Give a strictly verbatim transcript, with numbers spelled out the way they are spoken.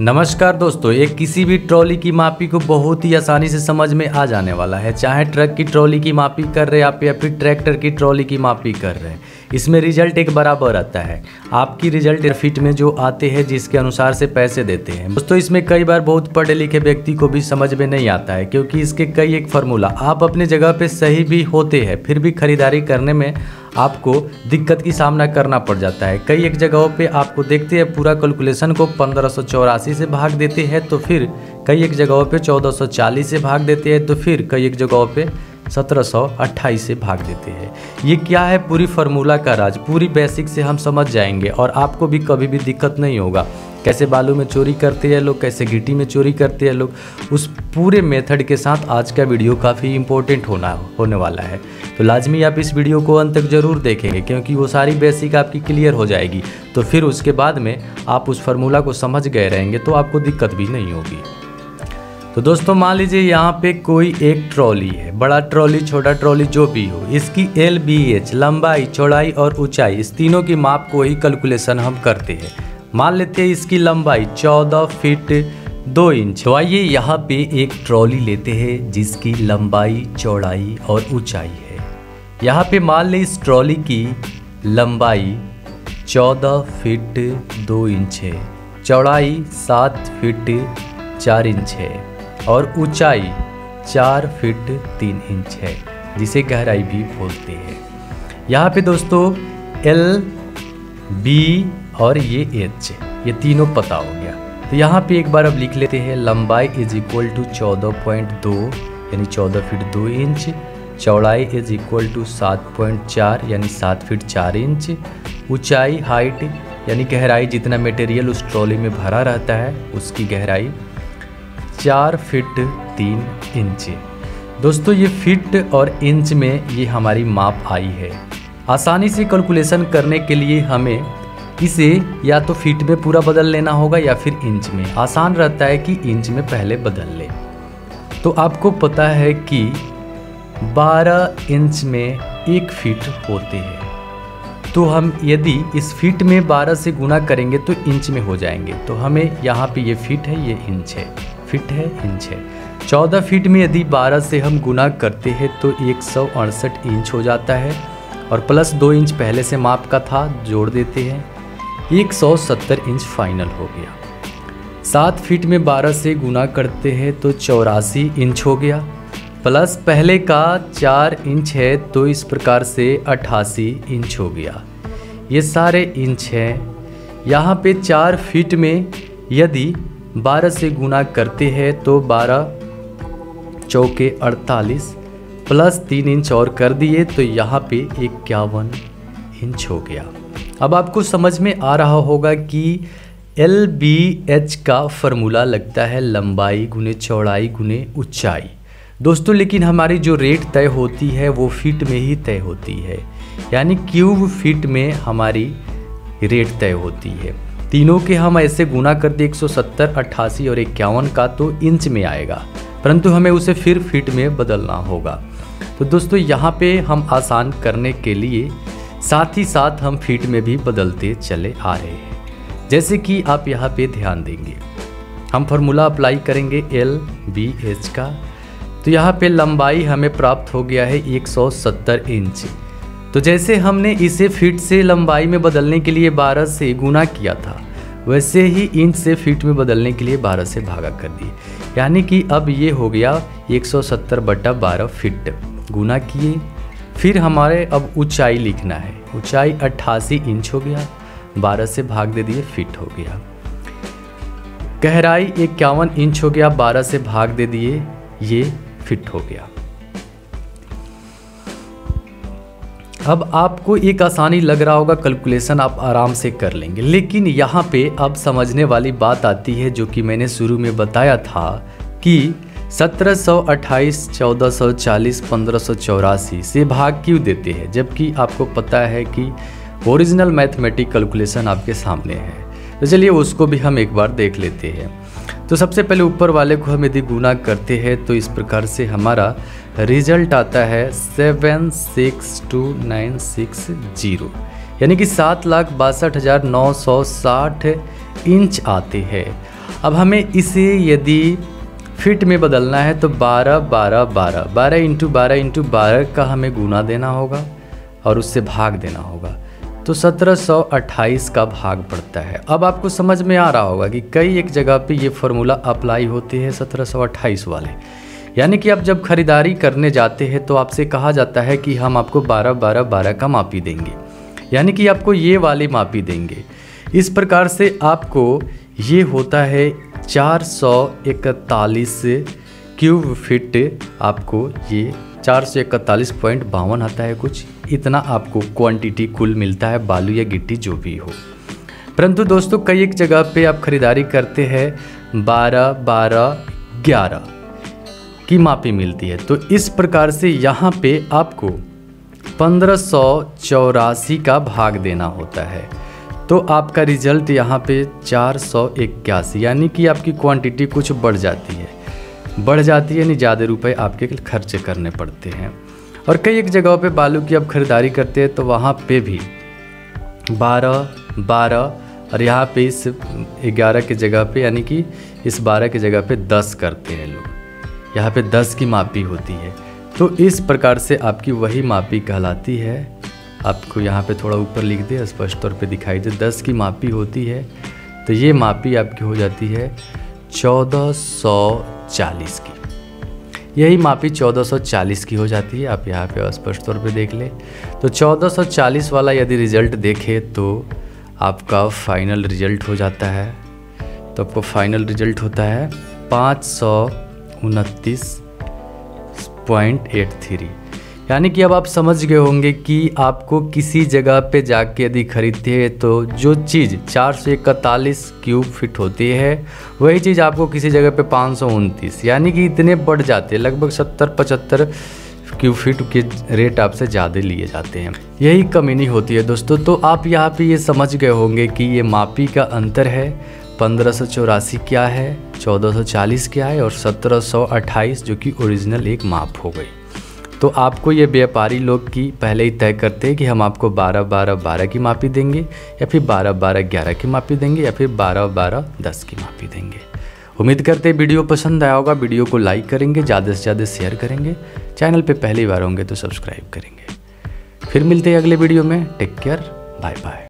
नमस्कार दोस्तों, एक किसी भी ट्रॉली की मापी को बहुत ही आसानी से समझ में आ जाने वाला है। चाहे ट्रक की ट्रॉली की मापी कर रहे हैं आप या फिर ट्रैक्टर की ट्रॉली की मापी कर रहे हैं, इसमें रिजल्ट एक बराबर आता है। आपकी रिजल्ट फिट में जो आते हैं जिसके अनुसार से पैसे देते हैं। दोस्तों इसमें कई बार बहुत पढ़े लिखे व्यक्ति को भी समझ में नहीं आता है, क्योंकि इसके कई एक फार्मूला आप अपने जगह पे सही भी होते हैं, फिर भी खरीदारी करने में आपको दिक्कत की सामना करना पड़ जाता है। कई एक जगहों पे आपको देखते हैं पूरा कैलकुलेशन को पंद्रह सौ चौरासी से भाग देते हैं, तो फिर कई एक जगहों पे चौदह सौ चालीस से भाग देते हैं, तो फिर कई एक जगहों पे सत्रह सौ अट्ठाईस से भाग देते हैं। ये क्या है, पूरी फार्मूला का राज पूरी बेसिक से हम समझ जाएंगे और आपको भी कभी भी दिक्कत नहीं होगा। कैसे बालू में चोरी करते हैं लोग, कैसे गिट्टी में चोरी करते हैं लोग, उस पूरे मेथड के साथ आज का वीडियो काफ़ी इम्पोर्टेंट होना होने वाला है। तो लाजमी आप इस वीडियो को अंत तक ज़रूर देखेंगे, क्योंकि वो सारी बेसिक आपकी क्लियर हो जाएगी। तो फिर उसके बाद में आप उस फार्मूला को समझ गए रहेंगे तो आपको दिक्कत भी नहीं होगी। तो दोस्तों मान लीजिए यहाँ पे कोई एक ट्रॉली है, बड़ा ट्रॉली छोटा ट्रॉली जो भी हो, इसकी एल बी एच लंबाई चौड़ाई और ऊंचाई इस तीनों की माप को ही कैलकुलेशन हम करते हैं। मान लेते हैं इसकी लंबाई चौदह फीट दो इंच। तो आइए यहाँ पे एक ट्रॉली लेते हैं जिसकी लंबाई चौड़ाई और ऊंचाई है। यहाँ पे मान लें इस ट्रॉली की लंबाई चौदह फीट दो इंच है, चौड़ाई सात फीट चार इंच है और ऊंचाई चार फीट तीन इंच है, जिसे गहराई भी बोलते हैं। यहाँ पे दोस्तों एल बी और ये एच ये तीनों पता हो गया। तो यहाँ पे एक बार अब लिख लेते हैं, लंबाई इज इक्वल टू चौदह पॉइंट दो यानी चौदह फीट दो इंच, चौड़ाई इज इक्वल टू सात पॉइंट चार यानी सात फीट चार इंच, ऊंचाई हाइट यानी गहराई जितना मटेरियल उस ट्रॉली में भरा रहता है उसकी गहराई चार फीट तीन इंच। दोस्तों ये फीट और इंच में ये हमारी माप आई है। आसानी से कैलकुलेशन करने के लिए हमें इसे या तो फीट में पूरा बदल लेना होगा या फिर इंच में। आसान रहता है कि इंच में पहले बदल ले। तो आपको पता है कि बारह इंच में एक फीट होते हैं, तो हम यदि इस फीट में बारह से गुना करेंगे तो इंच में हो जाएंगे। तो हमें यहाँ पे ये फीट है, ये इंच है, फीट है इंच है। चौदह फीट में यदि बारह से हम गुना करते हैं तो एक सौ अड़सठ इंच हो जाता है, और प्लस दो इंच पहले से माप का था जोड़ देते हैं, एक सौ सत्तर इंच फाइनल हो गया। सात फीट में बारह से गुना करते हैं तो चौरासी इंच हो गया, प्लस पहले का चार इंच है तो इस प्रकार से अट्ठासी इंच हो गया। ये सारे इंच हैं। यहाँ पे चार फीट में यदि बारह से गुना करते हैं तो बारह चौके अड़तालीस, प्लस तीन इंच और कर दिए तो यहाँ पे इक्यावन इंच हो गया। अब आपको समझ में आ रहा होगा कि एल बी एच का फार्मूला लगता है लंबाई गुने चौड़ाई गुने ऊंचाई। दोस्तों लेकिन हमारी जो रेट तय होती है वो फीट में ही तय होती है, यानी क्यूब फीट में हमारी रेट तय होती है। तीनों के हम ऐसे गुना कर दे एक सौ सत्तर, अट्ठासी और इक्यावन का तो इंच में आएगा, परंतु हमें उसे फिर फीट में बदलना होगा। तो दोस्तों यहाँ पे हम आसान करने के लिए साथ ही साथ हम फीट में भी बदलते चले आ रहे हैं। जैसे कि आप यहाँ पे ध्यान देंगे, हम फार्मूला अप्लाई करेंगे एल बी एच का। तो यहाँ पे लंबाई हमें प्राप्त हो गया है एक सौ सत्तर इंच। तो जैसे हमने इसे फीट से लंबाई में बदलने के लिए बारह से गुना किया था, वैसे ही इंच से फीट में बदलने के लिए बारह से भागा कर दिए, यानी कि अब ये हो गया एक सौ सत्तर बटा बारह फीट। गुना किए, फिर हमारे अब ऊंचाई लिखना है। ऊंचाई अट्ठासी इंच हो गया, बारह से भाग दे दिए, फीट हो गया। गहराई इक्यावन इंच हो गया, बारह से भाग दे दिए, ये फिट हो गया। अब आपको एक आसानी लग रहा होगा, कैलकुलेशन आप आराम से कर लेंगे, लेकिन यहाँ पे अब समझने वाली बात आती है जो कि मैंने शुरू में बताया था कि सत्रह सौ अट्ठाईस, चौदह सौ चालीस, पंद्रह सौ चौरासी से भाग क्यों देते हैं, जबकि आपको पता है कि ओरिजिनल मैथमेटिक कैलकुलेशन आपके सामने है। तो चलिए उसको भी हम एक बार देख लेते हैं। तो सबसे पहले ऊपर वाले को हम यदि गुना करते हैं तो इस प्रकार से हमारा रिजल्ट आता है seven six two nine six zero, यानी कि सात लाख बासठ हज़ार नौ सौ साठ इंच आते हैं। अब हमें इसे यदि फिट में बदलना है तो बारह बारह बारह बारह इंटू बारह इंटू बारह का हमें गुना देना होगा और उससे भाग देना होगा, तो सत्रह सौ अट्ठाईस का भाग पड़ता है। अब आपको समझ में आ रहा होगा कि कई एक जगह पे ये फार्मूला अप्लाई होते हैं सत्रह सौ अट्ठाईस वाले। यानी कि आप जब खरीदारी करने जाते हैं तो आपसे कहा जाता है कि हम आपको बारह बारह बारह का मापी देंगे, यानी कि आपको ये वाली मापी देंगे। इस प्रकार से आपको ये होता है चार सौ इकतालीस क्यूब फिट, आपको ये चार सौ इकतालीस पॉइंट बावन आता है, कुछ इतना आपको क्वांटिटी कुल मिलता है, बालू या गिट्टी जो भी हो। परंतु दोस्तों कई एक जगह पे आप खरीदारी करते हैं बारह बारह ग्यारह की मापी मिलती है, तो इस प्रकार से यहाँ पे आपको पंद्रह सौ चौरासी का भाग देना होता है। तो आपका रिजल्ट यहाँ पे चार सौ इक्यासी, यानी कि आपकी क्वांटिटी कुछ बढ़ जाती है बढ़ जाती है यानी ज़्यादा रुपए आपके खर्च करने पड़ते हैं। और कई एक जगहों पे बालू की आप खरीदारी करते हैं तो वहाँ पे भी बारह बारह और यहाँ पे इस ग्यारह की जगह पे यानी कि इस बारह की जगह पे दस करते हैं लोग, यहाँ पे दस की मापी होती है। तो इस प्रकार से आपकी वही मापी कहलाती है। आपको यहाँ पे थोड़ा ऊपर लिख दे, स्पष्ट तौर पे दिखाई दे, दस की मापी होती है। तो ये मापी आपकी हो जाती है चौदह सौ चालीस की। यही मापी चौदह सौ चालीस की हो जाती है। आप यहाँ पे स्पष्ट तौर पे देख ले तो चौदह सौ चालीस वाला यदि रिज़ल्ट देखें तो आपका फाइनल रिज़ल्ट हो जाता है। तो आपको फाइनल रिज़ल्ट होता है पाँच सौ उनतीस पॉइंट एट थ्री। यानी कि अब आप समझ गए होंगे कि आपको किसी जगह पे जाके यदि खरीदते हैं तो जो चीज़ चार सौ इकतालीस क्यूब फिट होती है वही चीज़ आपको किसी जगह पे पाँच सौ उनतीस यानी कि इतने बढ़ जाते हैं, लगभग सत्तर पचहत्तर क्यूब फिट के रेट आपसे ज़्यादा लिए जाते हैं। यही कमी होती है दोस्तों। तो आप यहाँ पे ये समझ गए होंगे कि ये मापी का अंतर है, पंद्रह सौ चौरासी क्या है, चौदह सौ चालीस क्या है और सत्रह सौ अट्ठाईस जो कि ओरिजिनल एक माप हो गई। तो आपको ये व्यापारी लोग की पहले ही तय करते हैं कि हम आपको बारह बारह बारह की मापी देंगे या फिर बारह बारह ग्यारह की मापी देंगे या फिर बारह बारह दस की मापी देंगे। उम्मीद करते हैं वीडियो पसंद आया होगा। वीडियो को लाइक करेंगे, ज़्यादा से ज़्यादा शेयर करेंगे, चैनल पे पहली बार होंगे तो सब्सक्राइब करेंगे। फिर मिलते हैं अगले वीडियो में। Take care, bye bye.